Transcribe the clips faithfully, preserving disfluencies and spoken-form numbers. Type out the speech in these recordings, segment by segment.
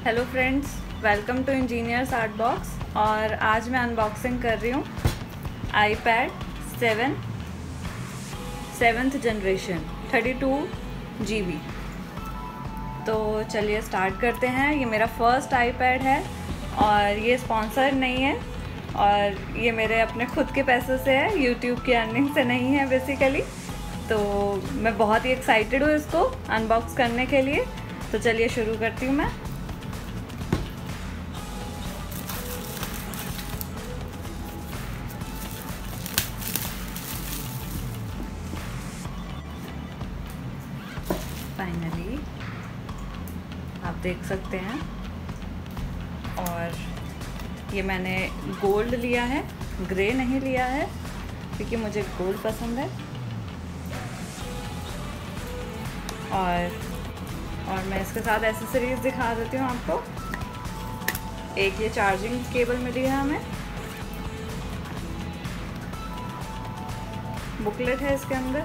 Hello friends, welcome to engineers art box. और आज मैं अनबॉक्सिंग कर रही हूँ iPad seven seventh generation thirty two G B. तो चलिए स्टार्ट करते हैं। ये मेरा फर्स्ट आईपैड है और ये स्पॉन्सर नहीं है और ये मेरे अपने खुद के पैसों से है, यूट्यूब की अर्निंग से नहीं है बेसिकली। तो मैं बहुत ही एक्साइटेड हूँ इसको अनबॉक्स करने के लिए। तो चलिए शुरू करती हूँ मैं। फाइनली आप देख सकते हैं, और ये मैंने गोल्ड लिया है, ग्रे नहीं लिया है क्योंकि मुझे गोल्ड पसंद है। और और मैं इसके साथ एसेसरीज दिखा देती हूँ आपको। एक ये चार्जिंग केबल मिली है हमें, बुकलेट है इसके अंदर,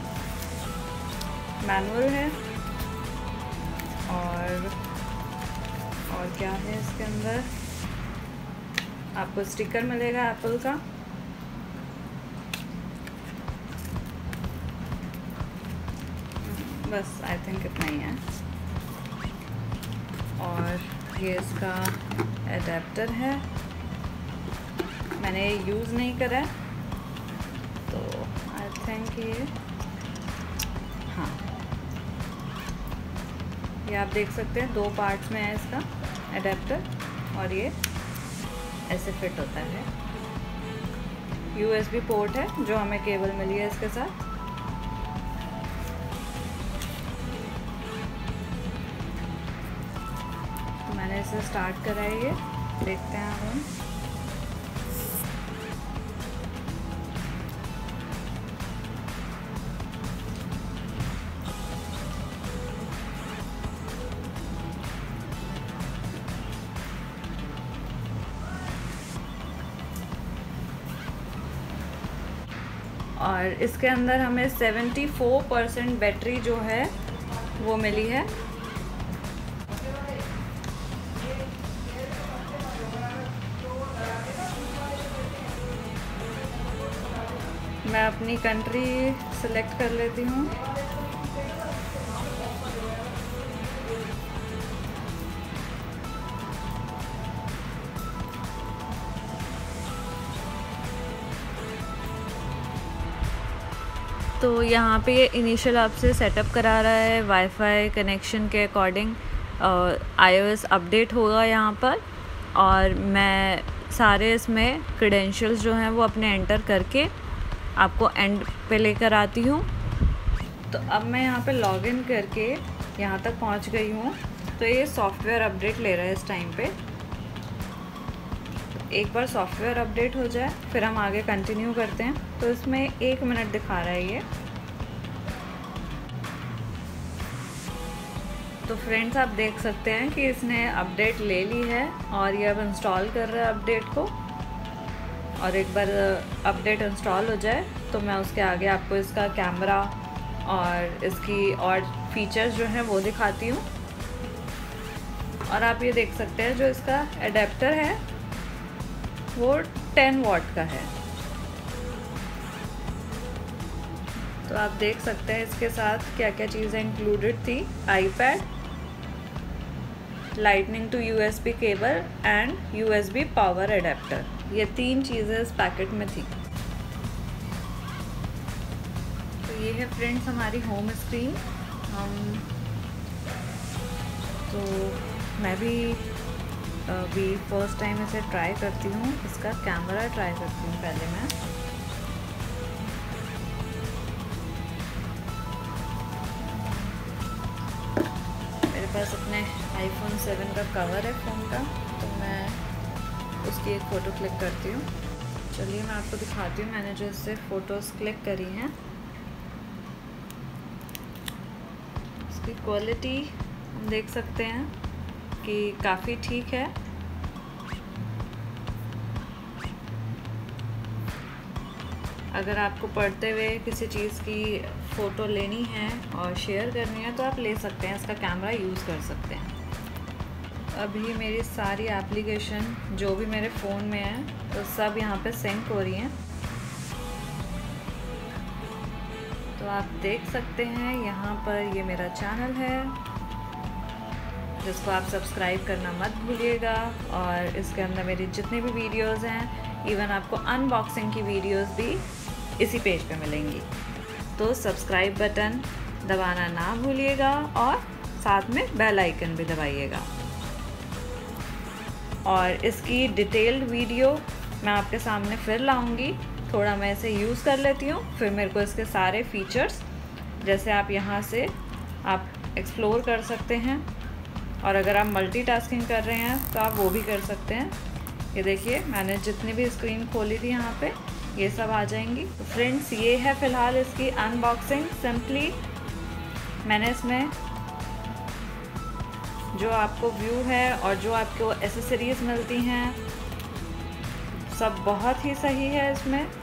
मैनुअल है, और और क्या है इसके अंदर, आपको स्टिकर मिलेगा एप्पल का। बस आई थिंक इतना ही है। और ये इसका एडेप्टर है, मैंने यूज़ नहीं करा है तो आई थिंक ये हाँ ये आप देख सकते हैं दो पार्ट्स में है इसका एडेप्टर, और ये ऐसे फिट होता है। यूएसबी पोर्ट है जो हमें केबल मिली है इसके साथ। तो मैंने इसे स्टार्ट करा है, ये देखते हैं हम। और इसके अंदर हमें सेवेंटी फोर परसेंट बैटरी जो है वो मिली है। मैं अपनी कंट्री सेलेक्ट कर लेती हूँ। तो यहाँ पे इनिशियल आपसे सेटअप करा रहा है वाईफाई कनेक्शन के अकॉर्डिंग। आईओएस अपडेट होगा यहाँ पर, और मैं सारे इसमें क्रेडेंशियल्स जो हैं वो अपने एंटर करके आपको एंड पे लेकर आती हूँ। तो अब मैं यहाँ पे लॉगिन करके यहाँ तक पहुँच गई हूँ। तो ये सॉफ्टवेयर अपडेट ले रहा है इस टाइम पे। एक बार सॉफ्टवेयर अपडेट हो जाए फिर हम आगे कंटिन्यू करते हैं। तो इसमें एक मिनट दिखा रहा है ये। तो फ्रेंड्स आप देख सकते हैं कि इसने अपडेट ले ली है और ये अब इंस्टॉल कर रहा है अपडेट को। और एक बार अपडेट इंस्टॉल हो जाए तो मैं उसके आगे आपको इसका कैमरा और इसकी और फीचर्स जो हैं वो दिखाती हूँ। और आप ये देख सकते हैं जो इसका एडेप्टर है वो टेन वॉट का है। तो आप देख सकते हैं इसके साथ क्या क्या चीज़ें इंक्लूडेड थी। IPad, lightning to USB cable and USB power adapter, ये तीन चीज़ें इस पैकेट में थी। तो ये है फ्रेंड्स हमारी होम स्क्रीन। हम तो मैं भी अभी फर्स्ट टाइम इसे ट्राई करती हूँ, इसका कैमरा ट्राई करती हूँ पहले मैं। मेरे पास अपने आईफोन सेवन का कवर है फ़ोन का, तो मैं उसकी एक फ़ोटो क्लिक करती हूँ। चलिए मैं आपको दिखाती हूँ मैंने जो इससे फ़ोटोज़ क्लिक करी हैं। इसकी क्वालिटी हम देख सकते हैं कि काफ़ी ठीक है। अगर आपको पढ़ते हुए किसी चीज़ की फ़ोटो लेनी है और शेयर करनी है तो आप ले सकते हैं, इसका कैमरा यूज़ कर सकते हैं। अभी मेरी सारी एप्लीकेशन जो भी मेरे फ़ोन में है तो सब यहाँ पे सिंक हो रही हैं। तो आप देख सकते हैं यहाँ पर ये मेरा चैनल है जिसको आप सब्सक्राइब करना मत भूलिएगा। और इसके अंदर मेरी जितनी भी वीडियोस हैं, इवन आपको अनबॉक्सिंग की वीडियोस भी इसी पेज पे मिलेंगी। तो सब्सक्राइब बटन दबाना ना भूलिएगा और साथ में बेल आइकन भी दबाइएगा। और इसकी डिटेल्ड वीडियो मैं आपके सामने फिर लाऊंगी। थोड़ा मैं इसे यूज़ कर लेती हूँ, फिर मेरे को इसके सारे फीचर्स, जैसे आप यहाँ से आप एक्सप्लोर कर सकते हैं। और अगर आप मल्टीटास्किंग कर रहे हैं तो आप वो भी कर सकते हैं। ये देखिए मैंने जितनी भी स्क्रीन खोली थी यहाँ पे ये सब आ जाएंगी। तो फ्रेंड्स ये है फ़िलहाल इसकी अनबॉक्सिंग। सिंपली मैंने इसमें जो आपको व्यू है और जो आपको एसेसरीज़ मिलती हैं सब बहुत ही सही है इसमें।